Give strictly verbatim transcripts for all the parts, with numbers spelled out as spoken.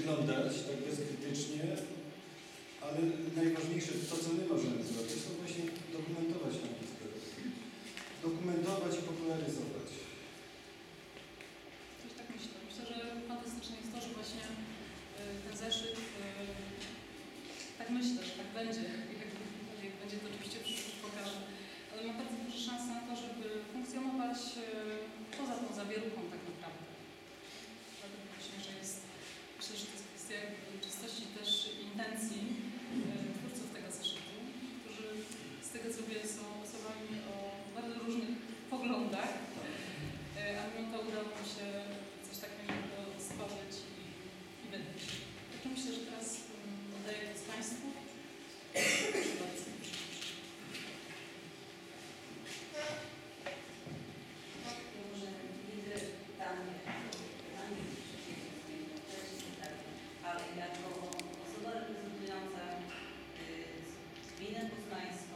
przyglądać tak bezkrytycznie, ale najważniejsze, to co my możemy zrobić, to właśnie dokumentować tę historię. Dokumentować i popularyzować. Coś tak myślę. Myślę, że fantastyczne jest to, że właśnie ten zeszyt, tak myślę, że tak będzie, jak będzie to oczywiście przyszłość pokaże, ale ma bardzo duże szanse na to, żeby funkcjonować poza tą zawieruchą tak naprawdę. Dlatego właśnie, że jest, myślę, że to jest kwestia czystości też intencji twórców tego zeszytu, którzy z tego co wiem są osobami o bardzo różnych poglądach, a mimo to udało mi się coś takiego stworzyć i, i wydać. Także myślę, że teraz oddaję głos Państwu. Proszę bardzo. Może widzę pytanie, ale jako osoba reprezentująca gminę poznańską,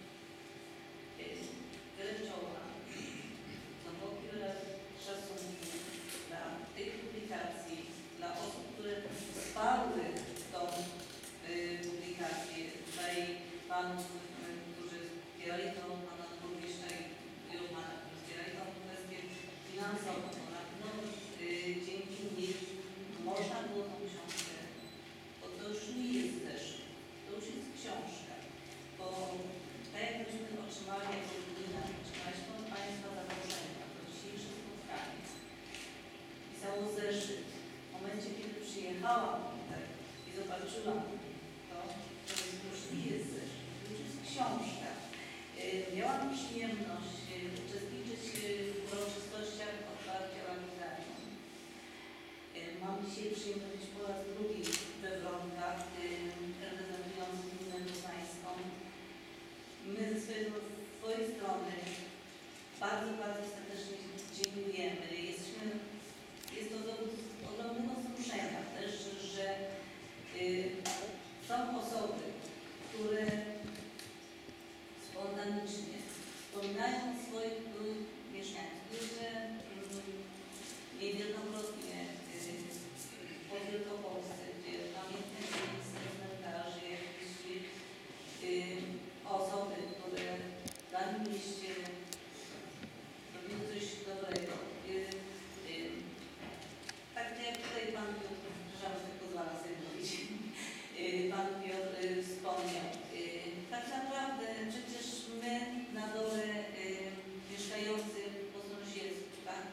wiele czoła, głęboki szacunku dla tych publikacji, dla osób, które wsparły tą publikację, tutaj panów, którzy wspierali to, pana burmistrza i Romana, którzy wspierali tą kwestię finansową. No, dzięki nim można było tą książkę, bo to już nie jest zeszyt, to już jest książka, bo tak jakbyśmy otrzymali jako gmina, otrzymaliśmy od Państwa zaproszenia na to dzisiejsze spotkanie. Pisało zeszyt. W momencie, kiedy przyjechałam tutaj i zobaczyłam to, to już nie jest zeszyt, to już jest książka. Miałam przyjemność uczestniczyć w uroczystościach otwarcia Lamizarium. Mam dzisiaj przyjemność być po raz drugi we Wronkach, reprezentując gminę poznańską. My ze swojej, swojej strony bardzo, bardzo serdecznie dziękujemy. Jesteśmy, jest to dowód ogromnego wzruszenia też, że y, są osoby, które spontanicznie wspominają o swoich y, mieszkańców, którzy y, niejednokrotnie y, po Wielkopolsce, gdzie pamiętne miejsce cmentarzy, jakieś y, osoby, które w danym mieście robiły coś dobrego. Y, y, tak jak tutaj Pan Piotr, przepraszam, że pozwala sobie mówić, y, Pan Piotr y, wspomniał. Y, tak naprawdę przecież my na dole y, mieszkający po sąsiedztwie, tak?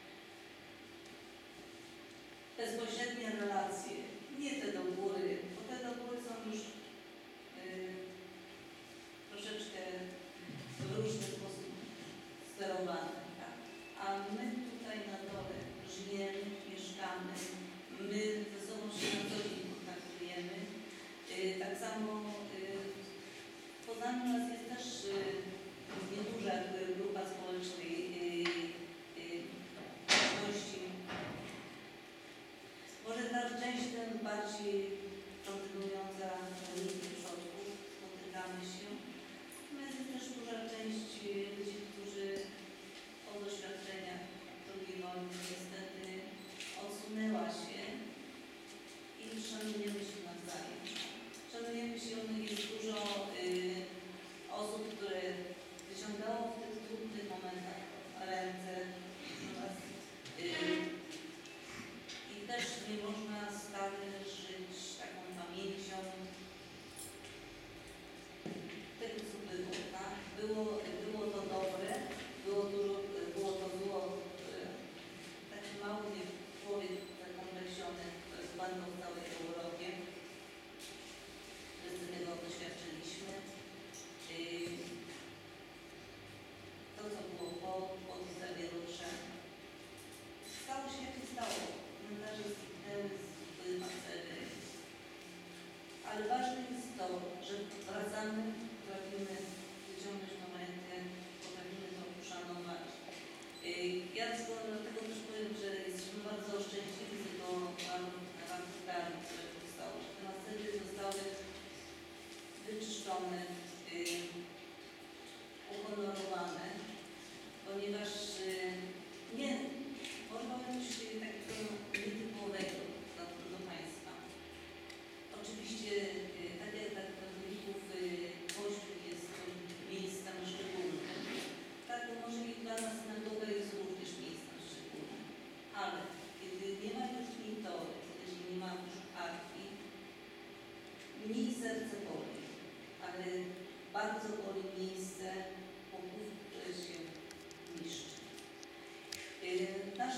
Bezpośrednie relacje, nie te do góry, bo te do góry są już y, troszeczkę w różny sposób sterowane, tak? A my tutaj na dole żyjemy, mieszkamy, my ze sobą się na co dzień kontaktujemy. Y, tak samo y, w Poznaniu nas jest też y, nieduża grupa społecznej ludności. Może ta część ten bardziej kontynuująca linii przodków, spotykamy się. Natomiast jest też duża część ludzi, którzy od doświadczenia drugiej wojny niestety odsunęła się i szanujemy się nawzajem. Szanujemy się, jest dużo y, osób, które wyciągało w tych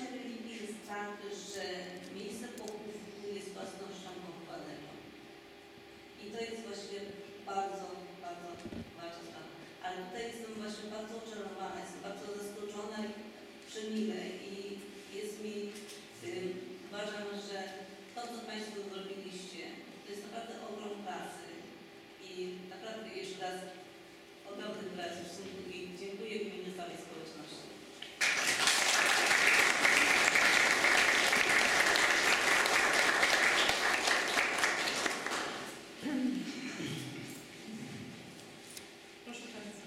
naszej religii jest tak, że miejsce pochówku jest własnością pochowanego. I to jest właśnie bardzo, bardzo ważna sprawa. Ale tutaj jestem właśnie bardzo oczarowana, jestem bardzo zaskoczona i przemile i jest mi, y, uważam, że to, co Państwo zrobiliście, to jest naprawdę ogrom pracy i naprawdę jeszcze raz ogromny pracy w sumie i dziękuję w imieniu całej społeczności. Proszę bardzo.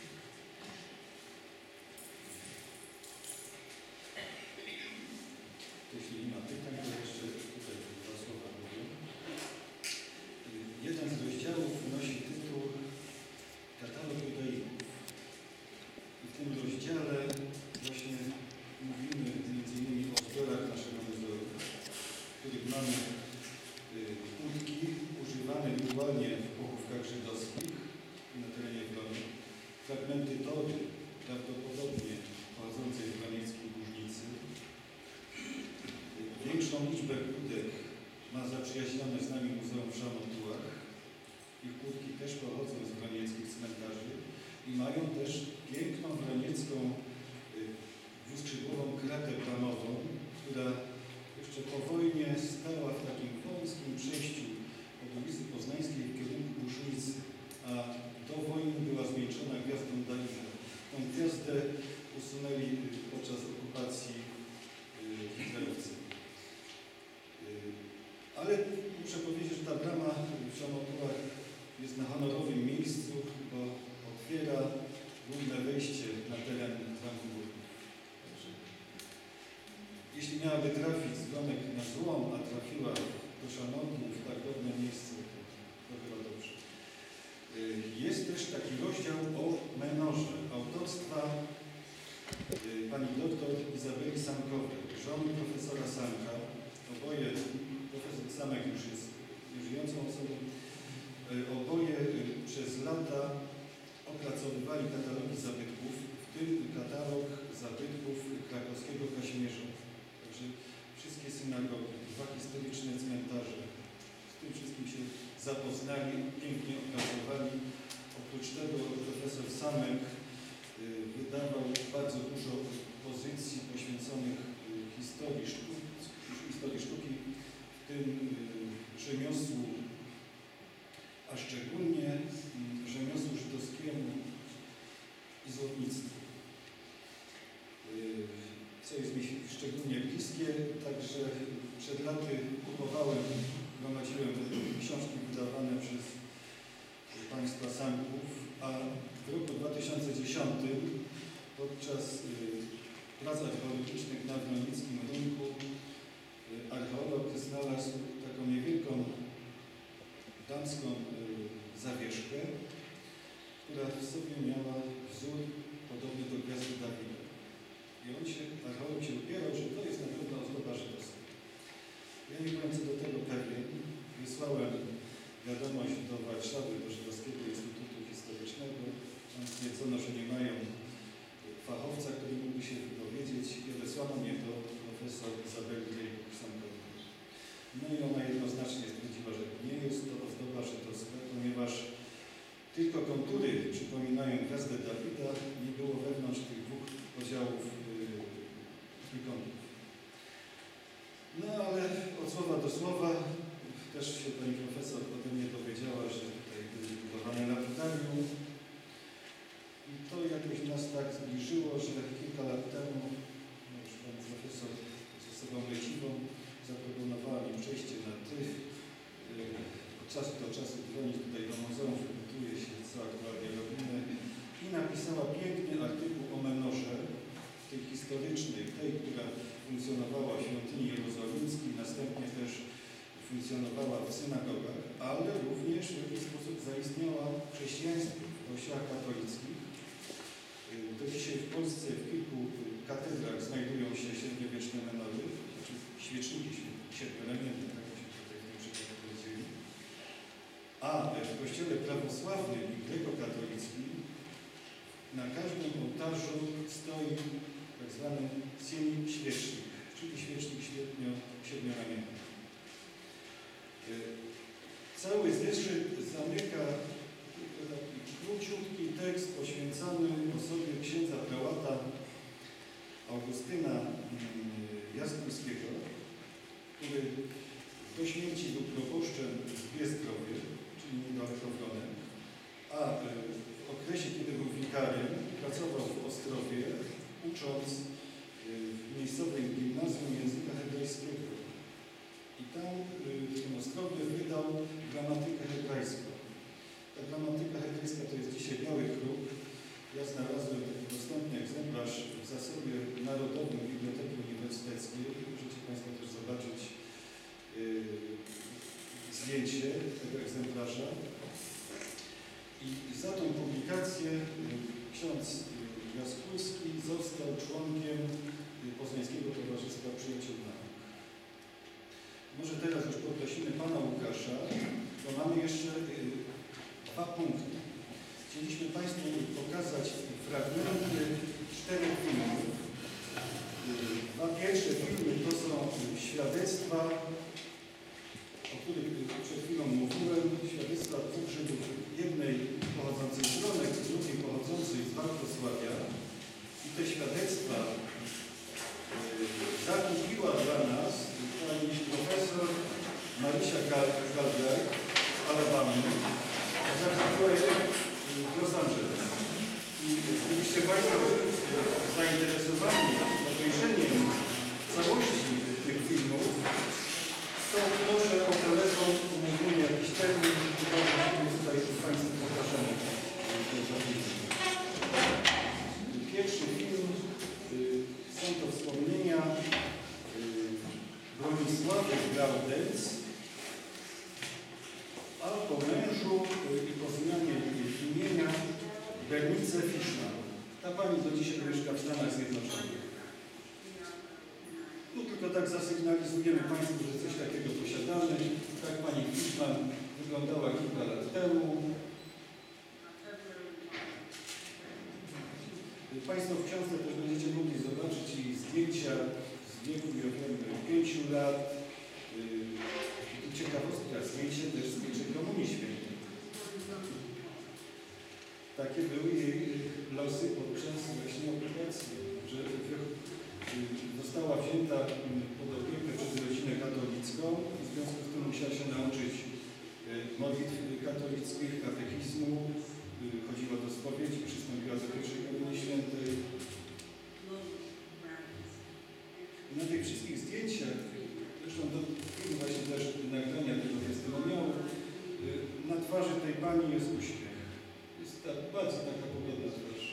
Jeśli nie ma pytań, to jeszcze tutaj dwa słowa powiem. Jeden z rozdziałów nosi tytuł Katalog judaizmów. I w tym rozdziale właśnie mówimy między innymi o zbiorach naszego muzeum, w których mamy płótki używane wirtualnie w pochówkach żydowskich na terenie Wrony, fragmenty tory, prawdopodobnie pochodzącej z wronieckiej Górnicy. Większą liczbę płytek ma zaprzyjaźnione z nami Muzeum w Szamotułach. Ich płytki też pochodzą z wronieckich cmentarzy i mają też piękną wroniecką dwuskrzydłową kratę bramową, która jeszcze po wojnie stała w takim wąskim przejściu od ulicy Poznańskiej w kierunku Łużnicy, a do wojny była zwieńczona gwiazdą Dawida. Tą gwiazdę usunęli podczas okupacji hitlerowcy. Ale muszę powiedzieć, że ta brama w Szamotułach jest na honorowym miejscu, bo otwiera główne wejście na teren Zamku Górnych. Także, jeśli miałaby trafić z Wronek na złom, a trafiła do Szanotu w tak godne miejsce, to, to chyba dobrze. Jest też taki rozdział o menorze autorstwa pani doktor Izabeli Sankowej, żony profesora Sanka. Oboje, profesor Samek już jest nieżyjącą osobą, oboje przez lata opracowywali katalogi zabytków, w tym katalog zabytków krakowskiego Kaźmierza. Także wszystkie synagogi, dwa historyczne cmentarze, z tym wszystkim się zapoznali, pięknie opracowali. Oprócz tego profesor Samek wydawał bardzo dużo pozycji poświęconych historii sztuki, historii sztuki, w tym rzemiosłu, a szczególnie rzemiosłu żydowskiemu i złotnictwu, co jest mi szczególnie bliskie. Także przed laty kupowałem, gromadziłem książki wydawane przez państwa Sanków, a w roku dwa tysiące dziesiątym podczas prac archeologicznych na wronieckim rynku archeolog znalazł taką niewielką damską zawieszkę, która w sobie miała wzór podobny do gwiazdy Dawida. I on się, archeolog się upierał, że to jest na pewno ozdoba żydowska. Ja nie byłem co do tego pewien. Wysłałem wiadomość do Warszawy, do Żydowskiego Instytutu Historycznego. Tam stwierdzono, że nie mają fachowca, który mógłby się wypowiedzieć, i odesłano mnie do profesor Izabeli Sankowej. No i ona jednoznacznie stwierdziła, że nie jest to ozdoba żydowska, ponieważ tylko kontury przypominają gwiazdę Dawida, nie było wewnątrz tych dwóch podziałów yy, trójkątów. No ale od słowa do słowa też się pani profesor ode mnie dowiedziała, że tutaj były budowane lapidarium. I to jakoś nas tak zbliżyło, że kilka lat temu no już pan profesor z osobą leciwą zaproponowała mi przejście na ty. Od czasu do czasu dzwonić tutaj do muzeum, wypytuje się, co aktualnie robimy. I napisała piękny artykuł o menorze, tej historycznej, tej, która funkcjonowała w świątyni jerozolimskiej, następnie też funkcjonowała w synagogach, ale również w jakiś sposób zaistniała w chrześcijaństwie, w kościołach katolickich. Do dzisiaj w Polsce w kilku katedrach znajdują się średniowieczne menory, znaczy świeczniki siedmioramienne, tak się tutaj w tym przypadku powiedzieli. A w kościele prawosławnym i grekokatolickim na każdym ołtarzu stoi tak zwany sieni świecznik, czyli świecznik średnio, siedmioramienny. Cały zeszyt zamyka taki króciutki tekst poświęcony osobie księdza prałata Augustyna Jaskulskiego, który do śmierci był proboszczem w Biestrowie, czyli niedaleko Wronek, a w okresie, kiedy był wikarym, pracował w Ostrowie, ucząc w miejscowej gimnazjum języka hebrajskiego. I tam w tym Ostrowie wydał gramatykę hebrajską. Ta gramatyka hebrajska to jest dzisiaj biały kruk. Ja znalazłem taki dostępny egzemplarz w zasobie Narodowym Biblioteki Uniwersyteckiej. Możecie Państwo też zobaczyć yy, zdjęcie tego egzemplarza. I za tą publikację yy, ksiądz Jaskulski został członkiem Poznańskiego Towarzystwa Przyjaciół Nauk. Może teraz już poprosimy Pana Łukasza, bo mamy jeszcze yy, dwa punkty. Chcieliśmy Państwu pokazać fragmenty czterech filmów. Dwa pierwsze filmy to są świadectwa, o których przed chwilą mówiłem, świadectwa dwóch Żydów, jednej pochodzącej z Wronek, drugiej pochodzącej z Wartosławia. I te świadectwa zakupiła dla nas pani profesor Marysia Galgaj z Alabamy. Zakupiła je w Los Angeles. I gdybyście Państwo zainteresowani obejrzeniem całości tych filmów, to może o telefon umówimy jakiś termin, który tutaj Państwu pokażemy. Pierwszy film są to wspomnienia Bronisławy Gaudenc, a po mężu i po zmianie imienia Bernice Fischman. Ta pani do dzisiaj mieszka w Stanach Zjednoczonych. No tylko tak zasygnalizujemy Państwu, że coś takiego posiadamy. Tak pani Fischman wyglądała kilka lat temu. Państwo w książce też będziecie mogli zobaczyć jej zdjęcia z wieku pięciu lat. Ciekawostka, zdjęcie też z pierwszej Komunii Świętej. Takie były jej losy podczas właśnie okupacji, że została wzięta pod opiekę przez rodzinę katolicką, w związku z tym musiała się nauczyć modlitw katolickich, katechizmu, chodziła do spowiedzi, przystąpiła do pierwszej Komunii Świętej. Na tych wszystkich zdjęciach, zresztą to właśnie też nagrania tego testymoniału, na twarzy tej pani jest uśmiech. Jest ta, bardzo taka pogodna twarz.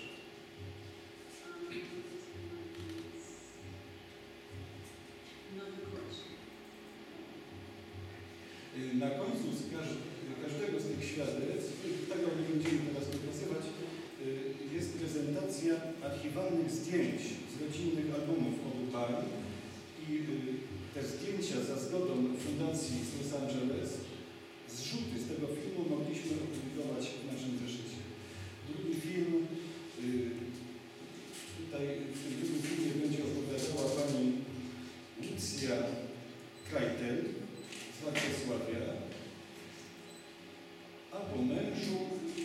Na końcu z każdego z tych świadectw, tego nie będziemy teraz pokazywać, jest prezentacja archiwalnych zdjęć z rodzinnych albumów obu par. I te zdjęcia za zgodą Fundacji z Los Angeles, zrzuty z tego filmu mogliśmy opublikować w naszym zeszycie. Drugi film, tutaj w tym drugim filmie będzie opowiadała pani Lucja Krajtel z Wartosławia, a po mężu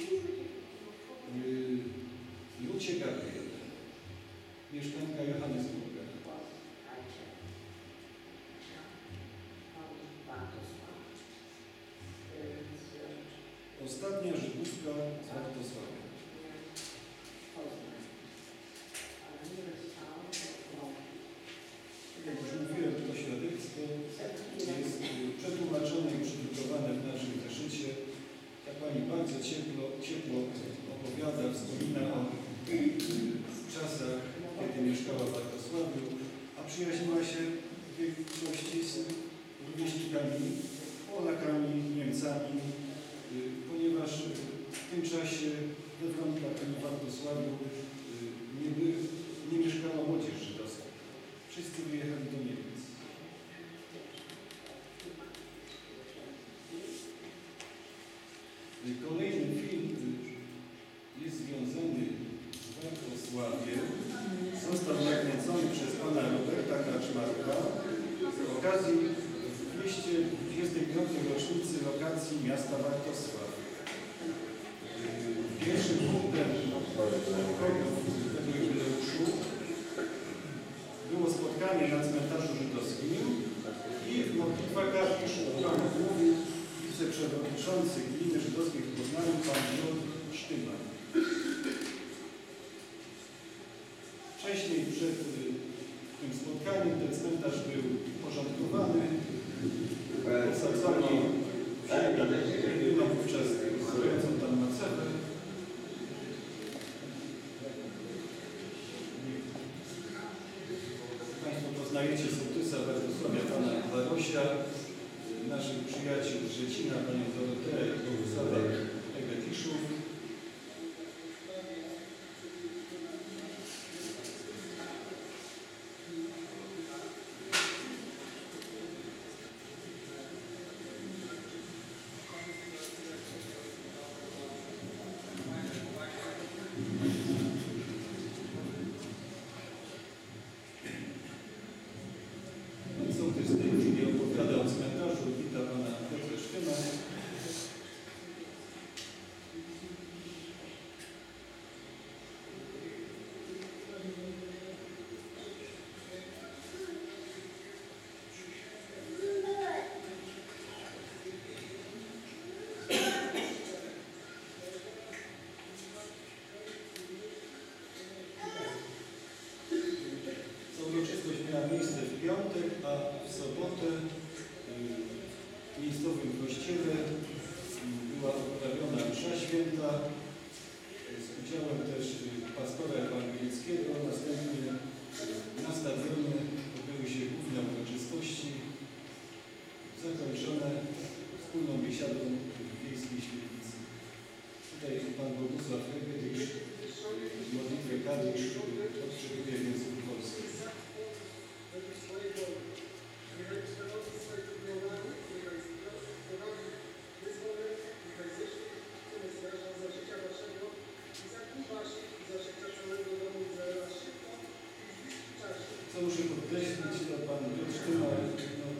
Lucie Gabriel, mieszkanka Johannesburga. Ostatnia Żydówka z Wartosławia. Jak już mówiłem, to świadectwo jest przetłumaczone i przygotowane w naszym zeszycie. Ta pani bardzo ciepło, ciepło opowiada, wspomina o czasach, kiedy mieszkała w Wartosławiu, a przyjaźniła się w większości z rówieśnikami, Polakami, Niemcami, ponieważ w tym czasie we Wronkach ani w Wartosławiu nie, by, nie mieszkała młodzież żydowska. Wszyscy wyjechali do Niemiec. Kolejny film jest związany z Wartosławiem. Został nagrany Marka z okazji dwieście dwudziestej piątej rocznicy lokacji miasta Bartosław. Pierwszym punktem obchodów tego jubileuszu było spotkanie na cmentarzu żydowskim i modlitwa Kaszu, którą mówił wiceprzewodniczący Gminy Żydowskiej w Poznaniu, pan Piotr Sztyman. Wcześniej, przed tym spotkaniem, ten cmentarz był uporządkowany, posadzono jedyną wówczas stojącą tam macewę. Państwo poznajecie sołtysa Bartosławia, pana Barosia, naszych przyjaciół z Szczecina, panią Doroteę i Bogusławę Egetiszów. Sołtys w tej chwili opowiada o cmentarzu, wita pana Piotra Sztyma. Uroczystość miała miejsce w piątek, a w sobotę w miejscowym kościele była odprawiona msza święta z udziałem też pastora ewangelickiego. Następnie na stadionie odbyły się główne uroczystości zakończone wspólną biesiadą w wiejskiej świetlicy. Tutaj pan Bogusław Egetisz modlitwę Kadisz odczytuje w języku polskim. Co muszę podkreślić, to pan Piotr Sztyma no,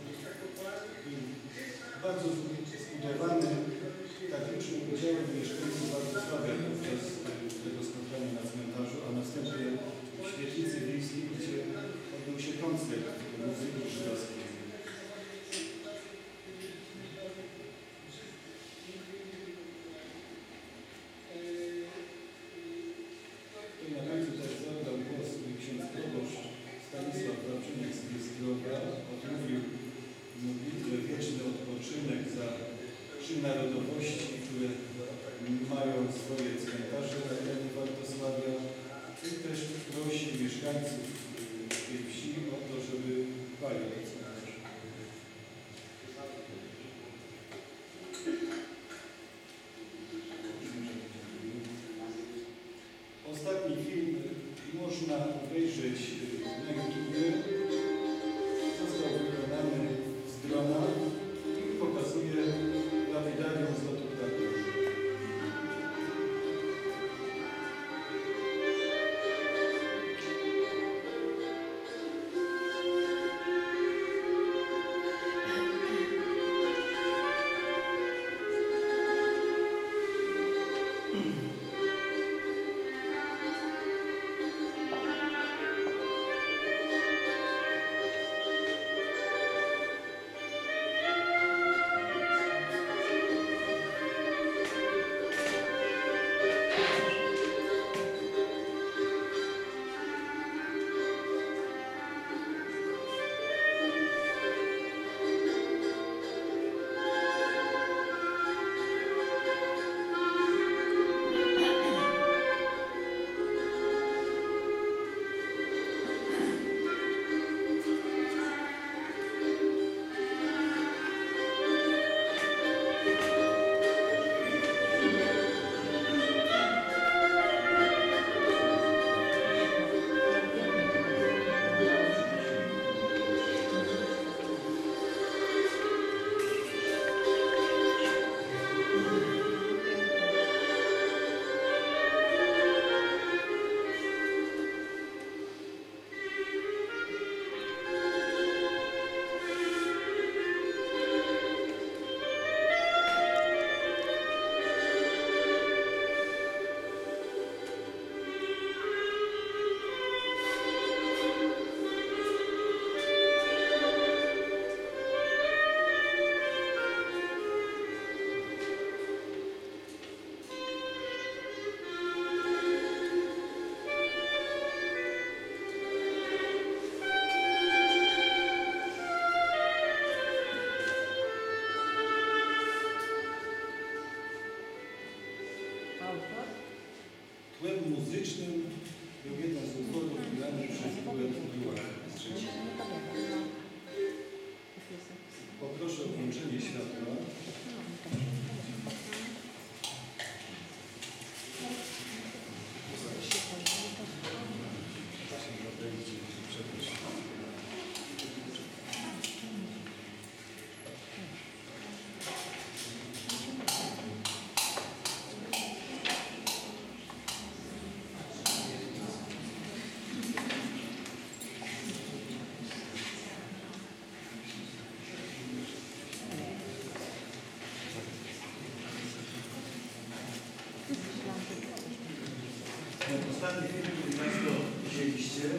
bardzo zbudowany tak licznym udziałem mieszkańców Bartosławia podczas tego spotkania na cmentarzu, a następnie w świetlicy wiejskiej, gdzie odbył się koncert muzyki żydowskiej. I na końcu też zabrał głos ksiądz proboszcz Stanisław Wawrzyniak z Biezdroga. Odmówił modlitwę wieczny odpoczynek za trzy narodowości, które mają swoje cmentarze na terenie Bartosławia, i też prosi mieszkańców tej wsi o to, żeby dbali o cmentarze. Ostatni film można obejrzeć na YouTubie. Został wykonany z drona i pokazuje lapidarium z lotu ptaków.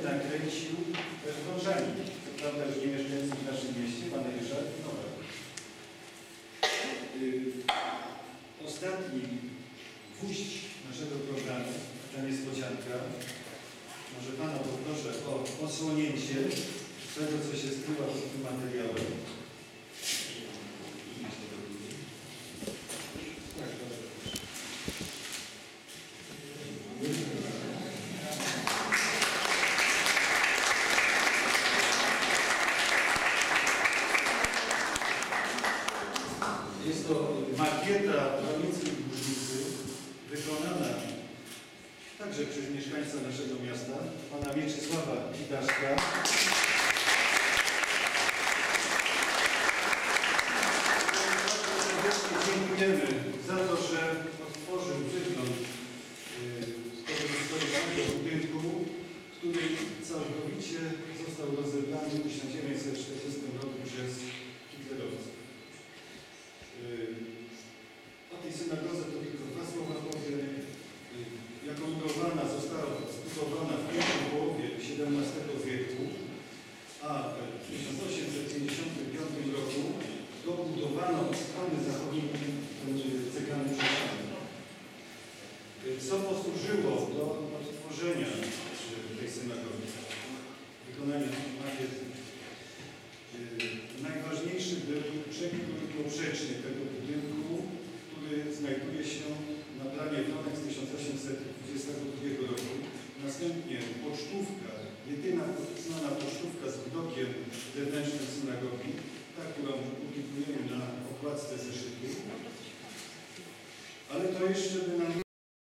nakręcił też Dążani. Co prawda już nie mieszkający w naszym mieście, pan Ryszard Nowak. Y, Ostatni gwóźdź naszego programu, ta niespodzianka, może Pana poproszę o odsłonięcie tego, co się skrywa pod tym materiałem. Tak, bardzo proszę. Jest to makieta Rawnickiej Górnicy, wykonana także przez mieszkańca naszego miasta, pana Mieczysława Widaszka. Serdecznie dziękujemy za to, że otworzył wygląd y, tego historycznego budynku, który całkowicie został rozebrany w tysiąc dziewięćset czterdziestym roku przez